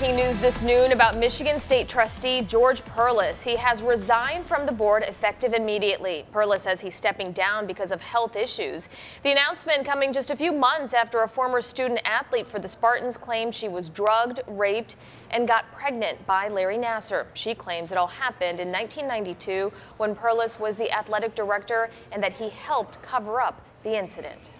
Breaking news this noon about Michigan State Trustee George Perles. He has resigned from the board effective immediately. Perles says he's stepping down because of health issues. The announcement coming just a few months after a former student athlete for the Spartans claimed she was drugged, raped, and got pregnant by Larry Nassar. She claims it all happened in 1992 when Perles was the athletic director and that he helped cover up the incident.